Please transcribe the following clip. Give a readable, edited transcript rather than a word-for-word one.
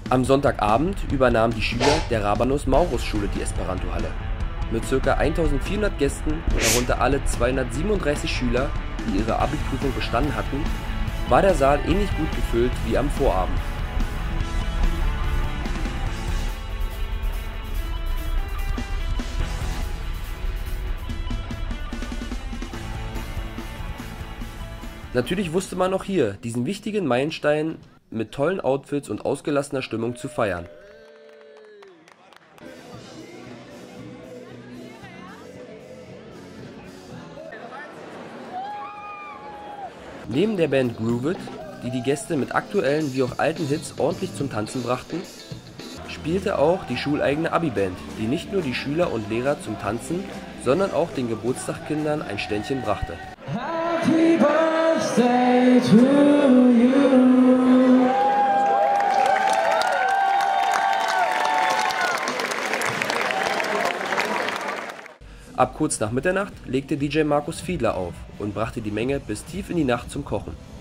Am Sonntagabend übernahmen die Schüler der Rabanus-Maurus-Schule die Esperanto-Halle. Mit ca. 1400 Gästen, darunter alle 237 Schüler, die ihre Abi-Prüfung bestanden hatten, war der Saal ähnlich gut gefüllt wie am Vorabend. Natürlich wusste man auch hier, diesen wichtigen Meilenstein mit tollen Outfits und ausgelassener Stimmung zu feiern. Neben der Band Groove It, die die Gäste mit aktuellen wie auch alten Hits ordentlich zum Tanzen brachten, spielte auch die schuleigene Abi-Band, die nicht nur die Schüler und Lehrer zum Tanzen, sondern auch den Geburtstagskindern ein Ständchen brachte. Happy birthday to you. Ab kurz nach Mitternacht legte DJ Markus Fiedler auf und brachte die Menge bis tief in die Nacht zum Kochen.